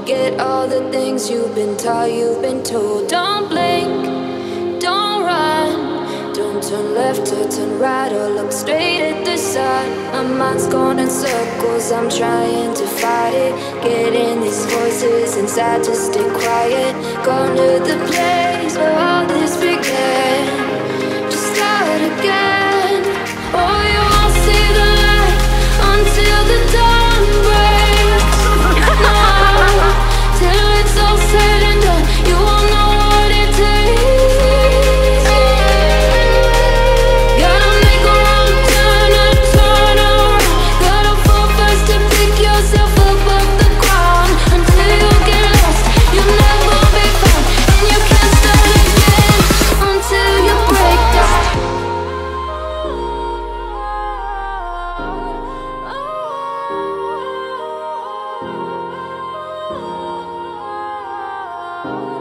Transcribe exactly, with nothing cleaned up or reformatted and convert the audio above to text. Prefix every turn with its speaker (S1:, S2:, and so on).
S1: forget all the things you've been taught, you've been told. Don't blink, don't run, don't turn left or turn right or look straight at the sun. My mind's going in circles, I'm trying to fight it. Getting these voices inside to stay quiet. Going to the place where all this began. Just start again. Oh, you won't see the light until the dawn breaks. No, till it's all said and done, you won't know what it takes. Gotta make a wrong turn and turn around. Gotta fall first to pick yourself up off the ground. Until you get lost, you'll never be found, and you can't start again until you break down. Oh,